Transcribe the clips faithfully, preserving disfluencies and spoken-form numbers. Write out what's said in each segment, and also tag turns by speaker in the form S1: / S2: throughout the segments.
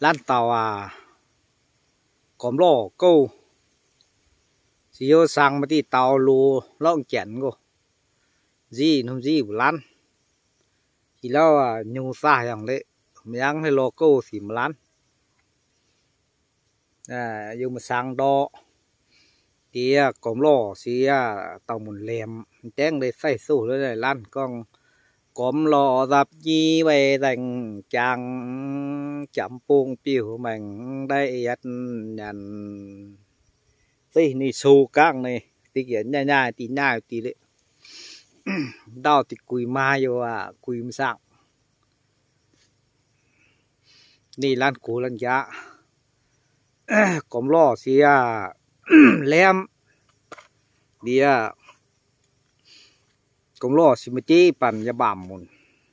S1: lan tàu à cóm lò câu chỉ vô sang mà đi tàu lù lông chén cô gì không gì của lan chỉ lo à nhung xa hàng đấy miếng hay lò câu thì mà lan à dùng mà sang đo thì cóm lò thì tàu một lèm chén đây phải sủ đây này lan con cóm lò dập chi về thành chàng chậm buông piu mình đây ăn nhận tí này xù căng này tí kia nhai nhai tí nhai tí đấy đau thì cùi ma vô à cùi mà sạngนี่ร้านกูร้านยา cóm lò xì à lem đi à cóm lò xì mà chiปั่นยาบ่ามมุน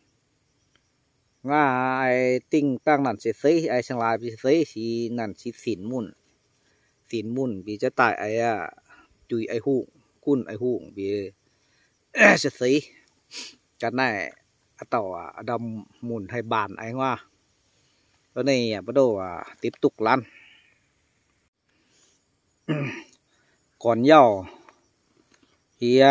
S1: ง่าไอ้ติ้งตั้งนั่นเสียซีไอ้ช่างลายไปซีสีนั่นสีสินมุนสินมุนบีจะตายไอ้อะจุยไอ้หูกุ้นไอ้หูบีเสียซีกันได้ต่อดำมุนให้บานไอ้ว่าตัวนี้bắt đầu tiếp tục lăn còn dầu thì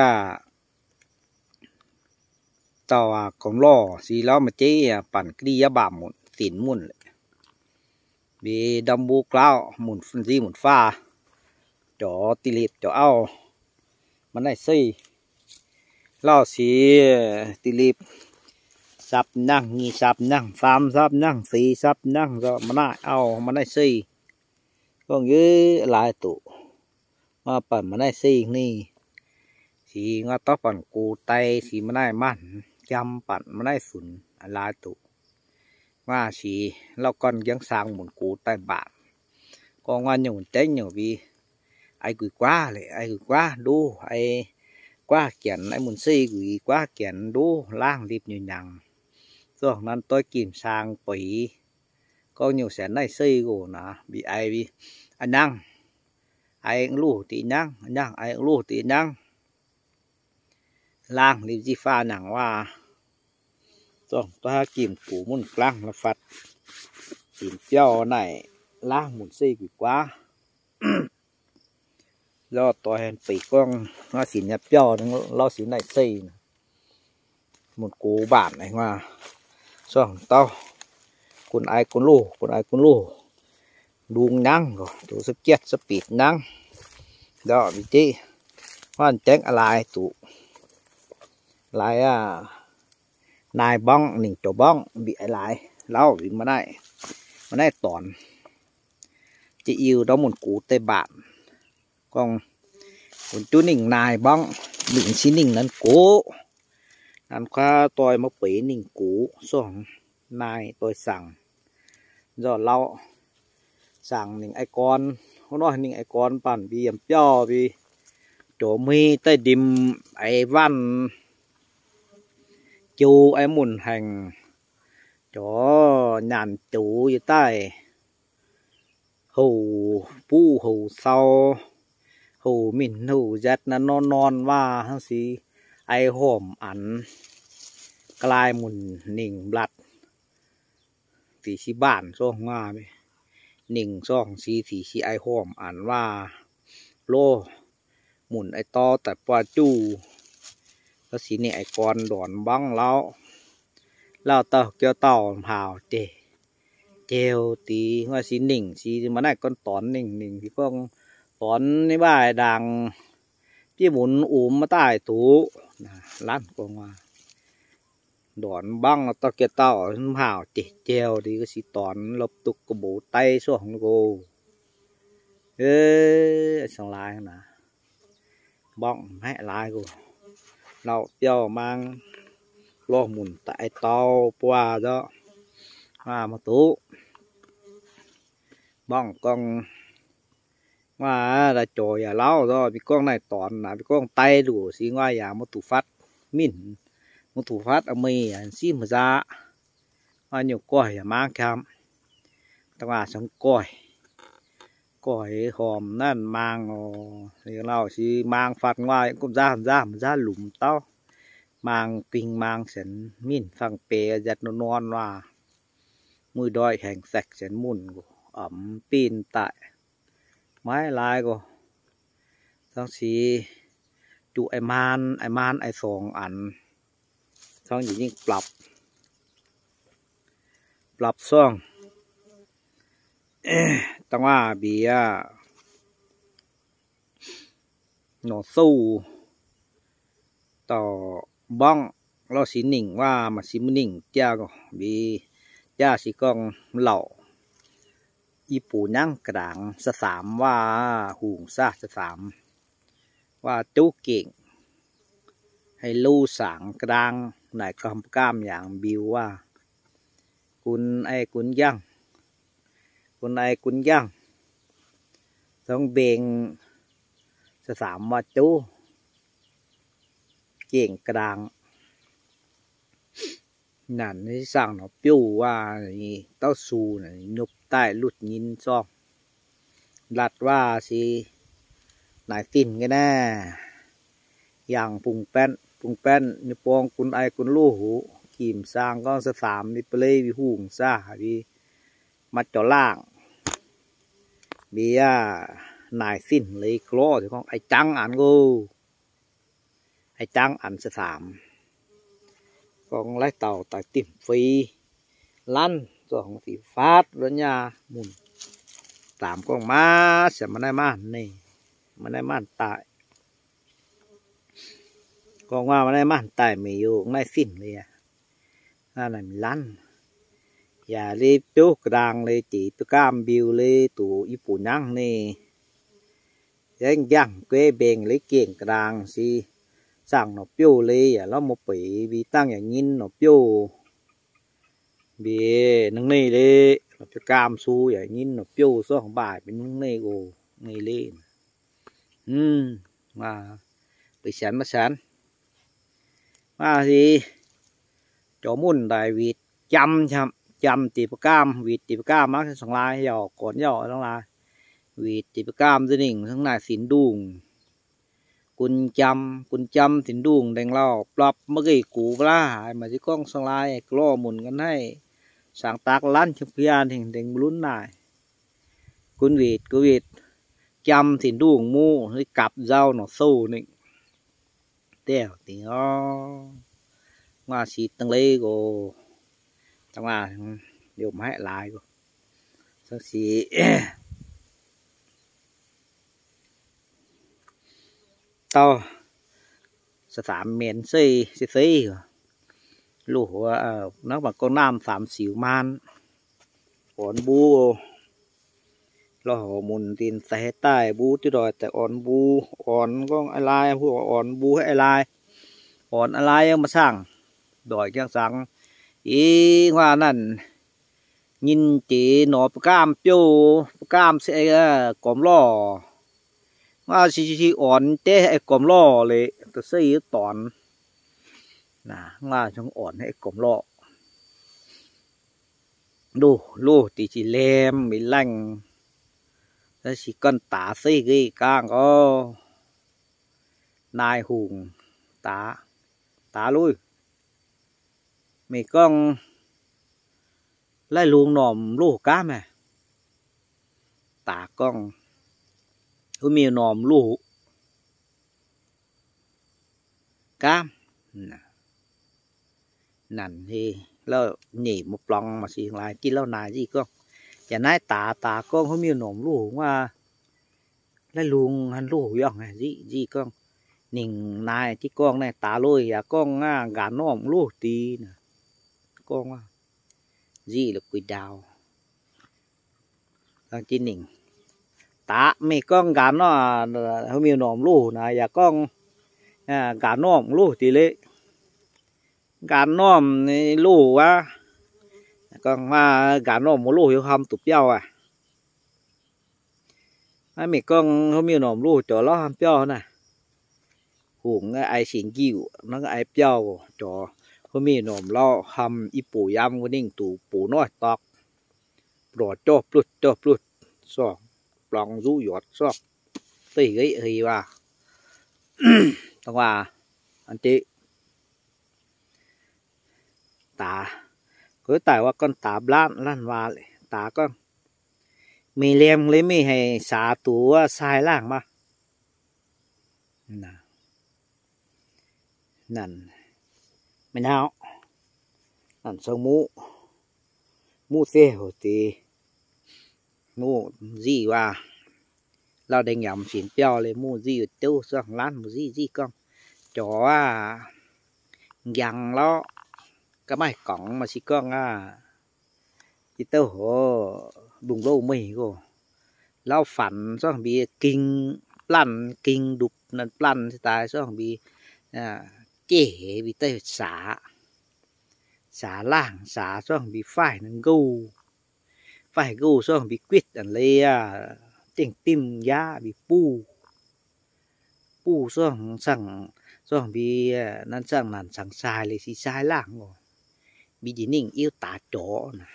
S1: tàu cổng lò xí lo mà chếปั่นđi giá bảm một tiền muôn vì đâm bu cao một phần gì một pha cho tì liệt cho ao mà này xây lo xí tì liệt sắp năng nghi sắp năng phàm sắp năng xí sắp năng rồi mà này ao mà này xây còn như lại tụ màปั่นmà này xây ni thì ngã tócปั่นกูtay thì mà này mặn chămปั่นmà này sùn lại tụว่าสีเราก่อนยังสร้างหมุนกูใต้บ้านก็ว่าหนุ่มเจ๊งหนุ่มวีไอ้กุยกว่าเลยไอ้กุยกว่าดูไอ้กว่าเขียนไอ้หมุนซีกุยกว่าเขียนดูล่างรีบอยู่ยังช่วงนั้นtôi kiểmสร้างปีก็nhiềuแสนได้ซีกูนะbị ai vì anh năng ai lù tí năng năng ai lù tí năngล่างรีบจีฟ้าหนังว่าต้องถ้ากินปูมุนกลางละฟัดกินเจ้าไหนล่างหมุนซีกว่าแล้วตัวเห็นปีกล้องว่าสีเนี้ยเจ้าเราสีไหนซีหมุนกูบาทไหนว่าส่องเต้าคนไอคนลูคนไอคนลูดูนั่งก็ดูสเก็ตสปีดนั่งđó vị trí hoàn chén lại tụ lại à nai bong nỉnh chỗ bong bị lại lâu bị mà này mà này toàn chị yêu đó một cú tây bạn còn còn chú nỉnh nai bong định xin nỉnh lần cố ăn qua tôi mới bể nỉnh cú xong nai tôiสั่งgiờ lâuสั่งnỉnh ai con không nói nỉnh ai conปั่นbị yểm cho vì chỗ mi tây đêm ai văn chú em muốn hành cho nhàn chú như tay hù pu hù sau hù mình hù giật nó non non và hắn xí ai hòm ăn cái muốn nỉnh lặt thì xí bản cho nga nỉnh xong xí thì xí ai hòm ăn và lô muốn ai to tại qua chúก็สีนี่ไอ้กอนดอนบ้องแล้วแล้วเต่าเกี่ยวเต่าหาวเจเจลตีว่าสีหนิ่งสีมันได้ก้อนตอนหนิ่งหนิ่งที่ก้องตอนในบ้านดังพี่หมุนอุ้มมาใต้ตู้ล้านกว่าดอนบ้องเต่าเกี่ยวเต่าหาวเจเจลดีก็สีตอนลบตุกกระโบไตส่วนโกเอ้ยสังลายนะบ้องให้ลายกูเราเจ้ามังโลหมุนtại tàu qua đó mà một tú bong con mà là trồi à lão rồi bị con này toàn là bị con tay đủ xí ngoài à một tủ phát min một tủ phát ở mì xí mà ra mà nhiều còi à mang cam tao à sống còi còi hòmนั่นmang thìเราxí mang phát ngoài cũng ra ra ra lùm tao mang kinh mang sẵn min phẳng bè giật nó non và mùi đôi hành sạch chén mùn ẩm pin tại máy lai go xong xí tụ ai man ai man ai sòng ảnh xong chỉ những pलब pलब xong tăng hoa bị nó sâuต่อ บ้องเราสีหนิงว่ามาสีมันหนิงเจ้าก็บีเจ้าสีกองเหล่าอีปูนั่งกระดังสะสามว่าหูงซาสะสามว่าจุเก่งให้ลู่สางกระดังไหนกำก้ามอย่างบิวว่าคุณไอ้คุณย่างคุณไอ้คุณย่างต้องเบ่งสะสามว่าจุเก่งกระดังนั่นที่สั่งเนาะปิ้วว่านี่เต้าซูนี่นุบใต้ลุดยินซ่องลัดว่าสินายตินกันแน่อย่างปุงแป้นปุงแป้นนี่ปองคุณไอคุณลู่หูขีมสร้างก็สสามนี่เปลยวิหูงซ่าวิมัดจ่อล่างเบียนายสิ้นเลยคลอที่ของไอจังอันกูไอจังอันสสามcon lái tàu tại tìm phi lăn rồi không thì phát rồi nha mùn tạm con má sẽ mà nay man này mà nay man tại con qua mà nay man tại mày vô nay xin này à này mình lăn và đi trước đang đi chỉ tôi cam biêu đi tụ y phụ năng này danh giang quê bền lấy kiện đang siสั่งหนอเปียวเลยอย่าเราโมปีบีตั้งอย่างยินหนอเปียวบีนึงนี่เลยเราจะกามซูอย่างยินหนอเปียวซ้อของบ่ายเป็นนึงนี่โอ้นี่เลยอืมมาไปฉันมาฉันมาสิจอมุ่นได้วีดจำจำจำตีปกามวีดตีปกามมักสองลายหยอกก่อนหยอกทั้งลายวีดตีปกามตัวหนึ่งทั้งนายสินดุงกุญจำกุญจำสินดุงแดงเล่าปรับเมื่อกี้กูปลาหายมาที่กล้องสลายกล้อหมุนกันให้สั่งตากล้านชุบพิานถึงแดงลุ้นหน่ายกุญวีดกุญวีดจำสินดุงมูให้กลับเจ้าหนอสู้นี่เตี้ยวตีอ๋อว่าสีตั้งเลยกูจังว่าเดี๋ยวมาให้ลายกูสักสีtao sẽ phạm miền xây xây xây lũ nó bằng con nam phạm xỉu man on bu lo hồ mùn tin xe tai bu chứ rồi tại on bu on con ai lai bu on bu hay lai on ai lai mà sang đòi cái sáng ý hoa nằn nhìn chỉ nó cam piu cam sẽ còm lòว่าสิสิอ่อนเต้ไอ้กลมล่อเลยตัวเสียตอนนะว่าช่างอ่อนให้กลมล่อดูลูตีจีเลมมีแรงแล้วสิก้อนตาเสียกี่ก้างก็นายหุงตาตาลุยมีก้องไล่ลุงหน่อมลูกก้าแม่ตาก้องก็มีนอมลูกกามนั่นที่แล้วหนีมาปลองมาสิลายกินแล้วนายจีก็อย่านายตาตาก็เขามีนอมลูกว่าแล้วลุงฮันลูกย่องไงจีจีก็หนิงนายที่กองนายตาลอยอย่ากองง่ากานอมลูกตีนะกองว่าจีlà quỳ đào đang trên đỉnh tá mấy con gà nó không nhiều nòm lù này và con gà nòm lù tỷ lệ gà nòm lù quá con mà gà nòm một lù hiểu không tụt nhau à mấy con không nhiều nòm lù cho nó ham nhau nè hùng ai xỉn dịu nó ai nhau cho không nhiều nòm lo ham ít bù yam cái ninh tủ bù nói tọt rồi cho plus cho plus soปลองรู้หยดซอกตีกี้ทีว่าต้องว่าอันที่ตา với tạiว่าcon tả lan lan vào lại tả con mì lem lấy mì hay xả tú sai làng mà nè nần mình nào nần sông mũ mũ xe hồ thì mũ gì và lao đánh nhầm xỉn bèo lấy mũ gì ở đâu sang lan mũ gì gì con chó à dằng lo cái mày cổng mà xí con à thì tao hồ bùng lâu mì cô lao phản xong bị kinh plan kinh đục nên plan thì tài xong bị à chế bị tao xả xả làng xả xong bị phải nên gù phải gù xong bị quyết ở đây à tiếng tim giá bị pu pu xong sang xong bị nên sang nàn sang sai lấy xí sai làng rồi bị gì nín yêu tả chỗ nè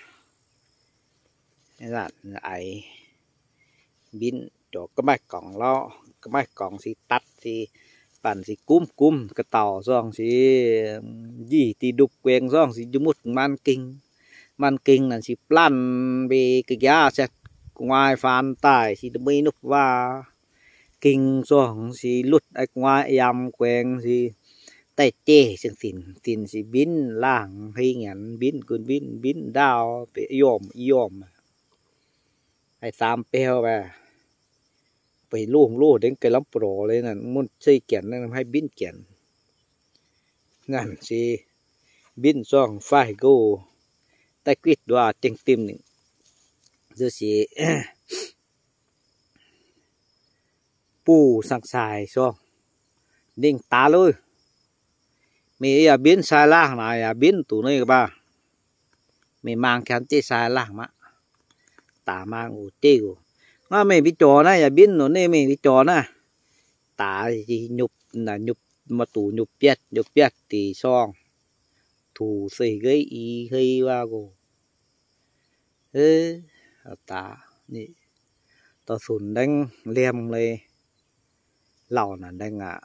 S1: là ấy biến chỗ cái mạch còng lo cái mạch còng thì tắt thì bản thì cúm cúm cái tàu xong thì gì thì đục quen xong thì một man kinh man kinh là thì plan về cái giá sẽ ngoài phán tài thì mới núp và kinh xong thì lút ở ngoài em quen thì tay chêซึ่งสินสินสิบินล่างให้เงี้ยบินกุนบินบินดาวไปยอมยอมให้สามเปลวไปไปลู่ลู่đến cái lắm proเลยนั่นมุ่นใช้เกียนนั่นให้บินเกียนนั่นสิบินซ่องไฟกูแต่กริดว่าเต็งติมนี่จะสิปูสังสายซ่องดิ่งตาเลยmình à biến sai làng này à biến tủ này các bạn mình mang khán chế sai làng mà tả mang ủ tê của nó mình bị trò này à biến nó nên mình bị trò nè tả thì nhục là nhục mà tủ nhục biết nhục biết thì xong thủ xây gây ý hay qua cô ê tả nè tao sùn đánh lem lên lẩu là đánh à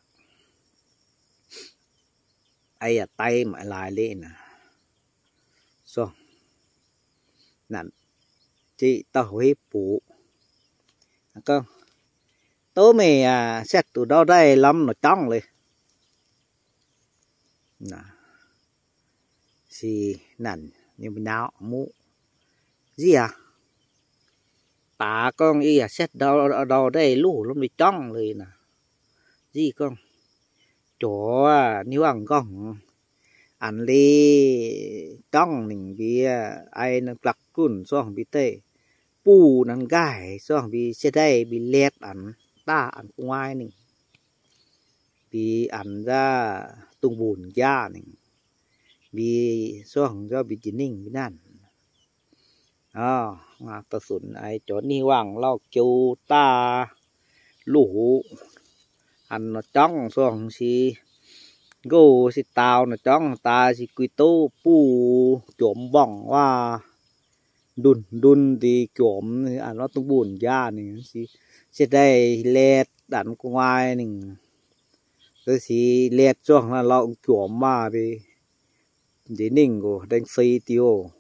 S1: ai à tay mà lại lên nè xong nè chị tao huế phụ con tối mày à xét từ đâu đây lắm nó trắngเลยnè thì nằn như bên nào mũ gì à tả con y à xét đâu đâu đây lũ nó bị trắngเลยnè gì con chỗ nếu ăn con ăn đi trong mình bị ai nó lắc cùn xong bị tê pu nó gai xong bị xe đây bị lẹt ăn ta ăn ngoài này bị ăn ra tung bùn da này bị xong do bị chín ninh bị nản à ta sụn ai chỗ ni hoàng lau kêu ta lũ ăn nó trắng xong thì gô thì tao nó trắng ta thì quy tô pu chổm bỏng qua đun đun thì chổm ăn nó tung buồn da này thì sẽ đây lẹt đạn ngoài này rồi thì lẹt xong là lọng chổm mà thì để ninh của đánh xây tiêu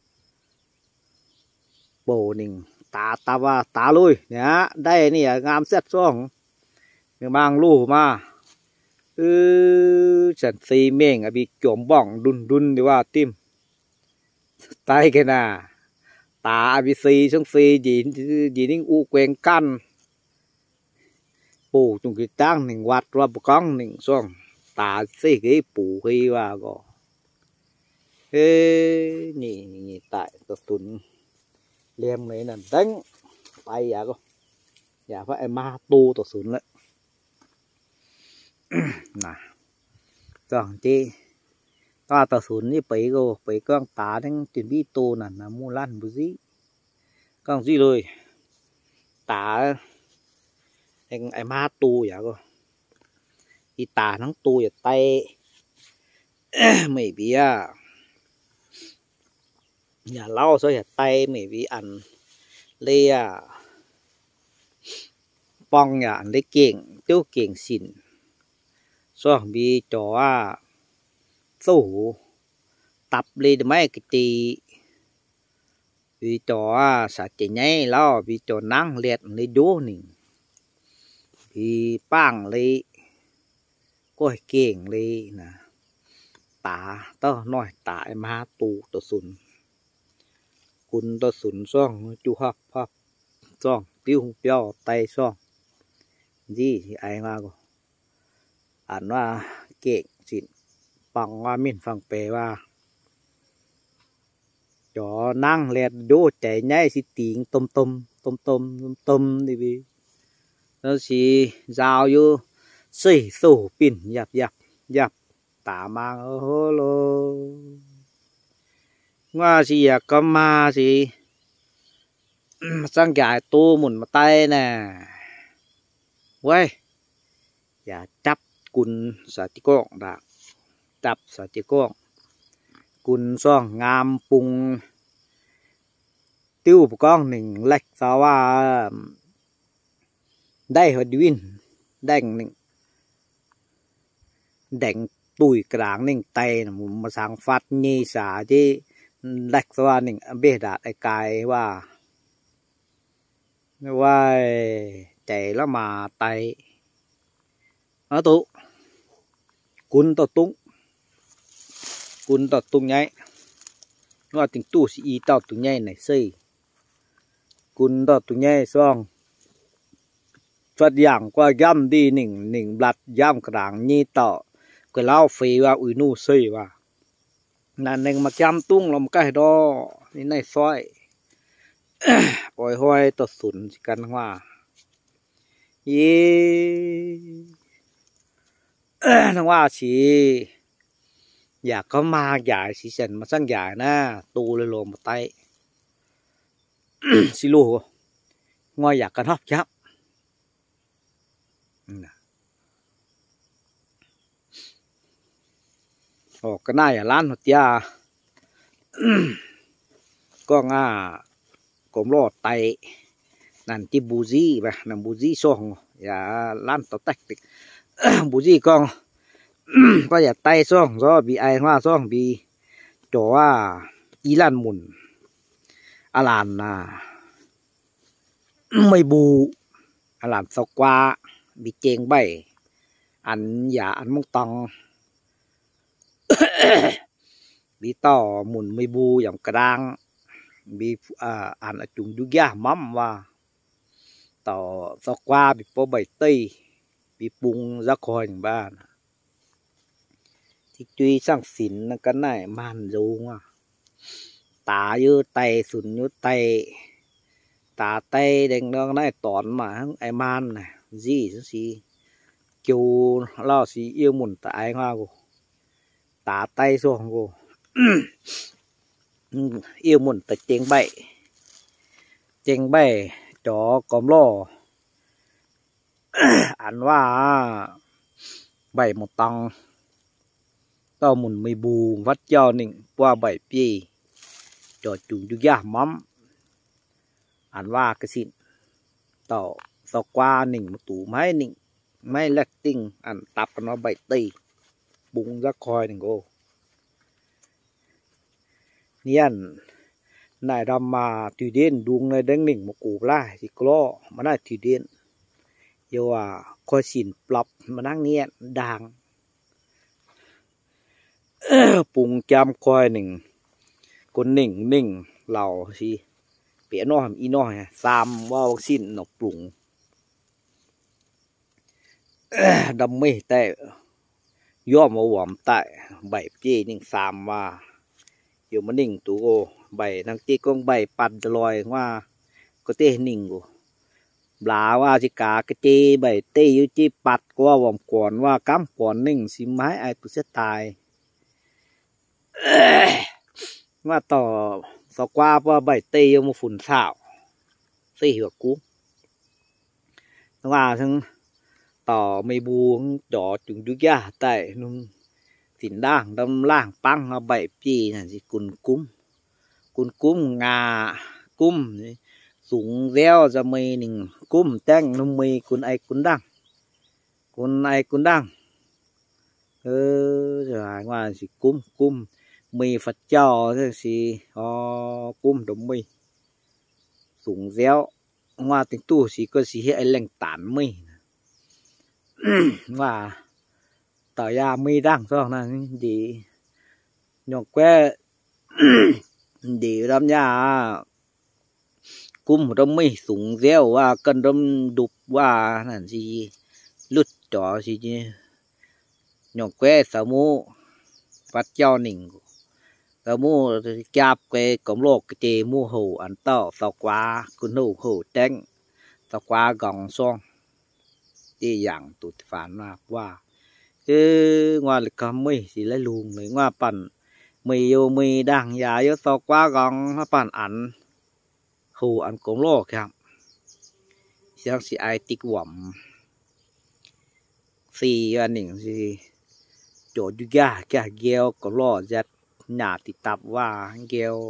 S1: bồ ninh ta ta và ta lui nhá đây này ngam xét xong mang lù mà ừ chẳng xì miệng à bị chổm bỏng đun đun đi qua tim tay cái nà ta bị xì xong xì gì gì đến u quen căn bù trong cái trang mình quạt qua một con mình xong ta xì cái bù khi vào gò ê nhỉ nhỉ tại tôi tuần lem này là đánh tay à cô dạ phải ma tu tôi xuống lại nè còn chi ta tao xuống như bảy cô bảy con tá đang chuẩn bị tô nè là mua lan bữa gì con gì rồi tá anh ai ma tu vậy cô đi tá nắng tu ở tay mày bị à nhà lau số ở tay mày bị ăn lê à bong nhà ăn lê kiện tiêu kiện xỉn xong bị chó à sổ tập lên mấy cái tì vì cho xã chế nhảy lo vì cho năng liệt lấy đố nè vì bang lấy coi kiềng lấy nè tả tao nói tả mà tù tao sùnคุณตะสุนซ่องจูฮับพับซ่องติ้วเปียวไตซ่องยี่ไอ้มาก็อ่านว่าเก่งสิปังว่ามินฟังเปว่าจอนั่งเล็ดดูใจง่ายสิติงต้มต้มต้มต้มต้มต้มดิบีแล้วสิยาวอยู่สี่สู่ปิ่นหยับหยับหยับตามาโอ้โหโลว่าสิอยากก็มาสิสร้างใหญ่ตัวหมุนมาไตน่ะเว้ยอย่าจับกุนสาธิกองดักจับสาธิกองกุนซ่องงามปุงติ้วปุกองหนึ่งเล็กสาว่าได้หัวดินแดงหนึ่งแดงตุยกลางหนึ่งไตน่ะมุมมาสร้างฟัดยี่สาที่เล็กสว่าหนึ่งเบดาดไอกายว่าว่าใจแล้วมาไตเอาตุกุนต่อตุ้งกุนต่อตุ้งไงว่าถึงตู้สีต่อตุ้งไงไหนซี่กุนต่อตุ้งไงซ่องฟัดอย่างกว่าย่ำดีหนึ่งหนึ่งบลัดย่ำกลางยี่ต่อก็เล่าฟรีว่าอุยนู่ซี่ว่านั่นหนึ่งมาจำตุ้งลมใกล้ดอนี่ในซอยปล่อยห้อยต่อสุนกันว่าเย่ทั้งว่าสิอยากก็มาใหญ่สิเซนมาสร้างใหญ่นะตูเลยลงมาไตสิลูกงอยอยากกันฮอบยับโอ้ก็น่าอย่าล้านหัวยาก็ง่ากลมรอดไตนั่นที่บูซี่ไปนั่นบูซี่ซ่องอย่าล้านต่อแตกติบูซี่กองก็อย่าไตซ่องซ้อบีไอว่าซ่องบีจ่อว่าอีลันหมุนอาลานน่ะไม่บูอาลานสกวาบีเจงใบอันอย่าอันมุงตังบีต่อหมุนไม่บูอย่างกระด้างบีอ่าอ่านจุงดุยามั่มว่าต่อสกวาบีโปใบตีบีปุงรักคอยอย่างบ้านที่จุยสร้างศิลป์นั่นก็น่ายมันรู้ว่าตาเยอะไตสุนยุไตตาไตแดงน้องน่ายตอนมาทั้งไอมันน่ะจีสิสิจูล่อสีเอี้ยวหมุนตาไอว่ากูตาไตส่วงกูเอี้ยวหมุนแต่เจงใบเจงใบจอกอมล่ออันว่าใบหมดตังต่อหมุนไม่บูวัดเจ้าหนึ่งว่าใบปีจอจุงยุยามั่มอันว่ากระสินต่อสกวาหนึ่งมาตู่ไม้หนึ่งไม้เล็กติ้งอันตับกันว่าใบตีบุงรักคอยหนึ่งโกเนี่ยนายดำมาตีเด่นดวงในเด้งหนึ่งมากูไล่สิกล้อมาได้ตีเด่นเยาว่าคอยสินปรับมานั่งเนี่ยด่างปุงจำคอยหนึ่งคนหนึ่งหนึ่งเหล่าสิเปียน้อยอีน้อยสามว่าสินหนกปรุงดำไม่แต่ย่อมมาหวอมแต่ใบเจหนึ่งสามว่าอยู่มันหนึ่งตัวโกใบนังเจกงใบปัดลอยว่าก็เตหนึ่งกูบลาว่าสิกากระเจใบเตยุจีปัดก็ว่าหวอมก่อนว่าก้ำก่อนหนึ่งสิไม้ไอตุเสตายว่าต่อสกว่าว่าใบเตยมาฝุ่นสาวสี่หัวกูว่าทั้งต่อไม่บูงจอจุงดุยาแต่นุ่มสินด่างดำล่างปังเอาใบปีนั่นสิกุนกุ้มกุนกุ้มงากุ้มสูงเลี้ยวจะมีหนึ่งกุ้มแจ้งนุ่มมีกุนไอกุนดังกุนไอกุนดังเออจะหายว่าสิกุ้มกุ้มมีฝัดเจ้าใช่สิอ๋อกุ้มดมมี súng réo ngoa tiếng tu xí cơ xí hệ lệnh tán mì và tỏ ra mì đang cho là đi nhọc que đi làm nhà cung một đống mì súng réo và cần đâm đục và là gì lút chó gì chứ nhọc que sao mu phát cho nỉnh sao mu chạp cái cổng lô cái chè mu hổ ăn tao sao quá cứ nấu hổ trắng sao quá gòng xong đi dạng tụt phản mà qua chứ ngoài lịch cầm mì thì lấy luồng lấy ngoàiปั่นmì yêu mì đang giá yếu sao quá gòng nóปั่นăn hổ ăn cổng lô kìa sáng si ai tích quẩm si anh nỉnh gì chỗ juga cả gheo có lò giật nhà thì tập và gheo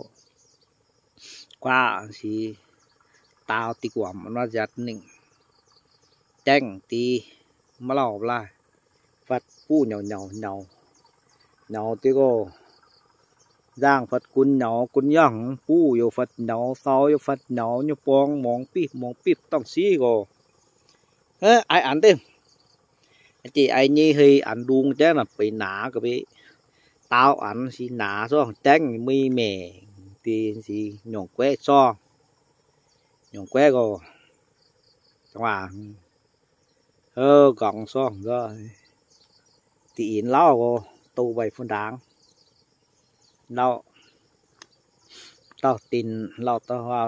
S1: qua thì tao thì quẩm nó giật nỉnh tranh thì mà lò lại phật pu nhỏ nhỏ nhỏ nhỏ tí cô giang phật cún nhỏ cún nhằng pu yêu phật nhỏ sau yêu phật nhỏ như pong mong pip mong pip tông xí cô ê ai ăn thêm chị ai nhi thì ăn đuông chứ là bị nã cái bị tao ăn thì nã so tránh mi mè thì gì nhọn quế so nhọn quế cô mà ơ gọng so rồi thì yến lao cô tu bảy phân đáng lao tao tin lao tao hoa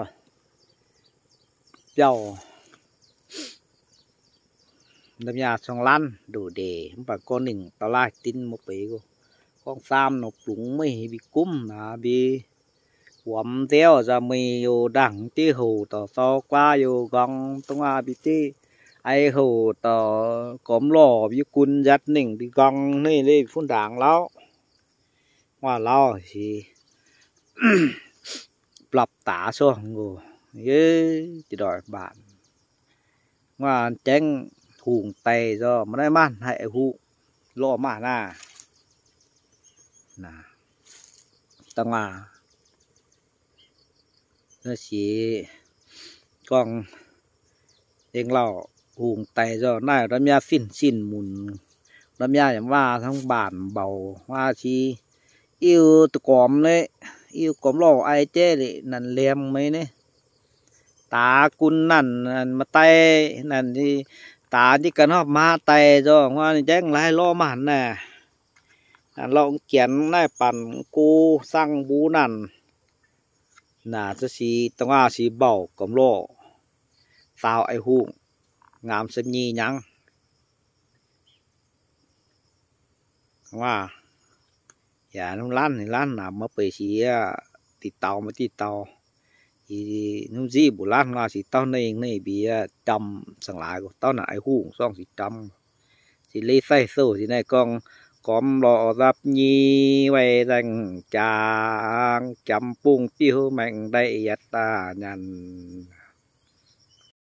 S1: dầu làm nhà xong lăn đủ để bà con mình tao lại tin một bể cô con sam nó đúng mày bị cúm là bị quắm theo ra mày vô đẳng tí hồ tao so qua vô găng tông à bị tí ai hồ tao cóm lò bị cún giặt nỉnh bị găng này lên phun đảng lão hoa lao thì lập tả xong rồi ghê chỉ đòi bạn mà tránh hùng tay do mà đây man hệ hụ lo mà na nè tăng à nó chỉ còn tiếng lò hùng tay do này nó mía xin xin mùn nó mía chẳng qua thằng bản bầu hoa chi yêu tụi còm đấy yêu còm lò ai chế để nằn lem mấy đấy tá cún nằn mà tay nằn thì tá chỉ cần học ma tay rồi ngoan chắc lại lo màn nè lo chén nàyปั่นcô sang bú nằn là cho xí tông à xí bảo cấm lộ sao ai hùng ngắm xem nhi nhăng wow dạ nó lăn thì lăn là mất về xí tịt tàu mà tịt tàu thì nó gì bù lăn là xí tao này này bị trầm sẵn lại của tao là ai hùng xong xí trầm thì lấy say sâu thì này con con lọ giáp nhi về dành chàng chấm bung tiêu mạnh đầy ta nhằn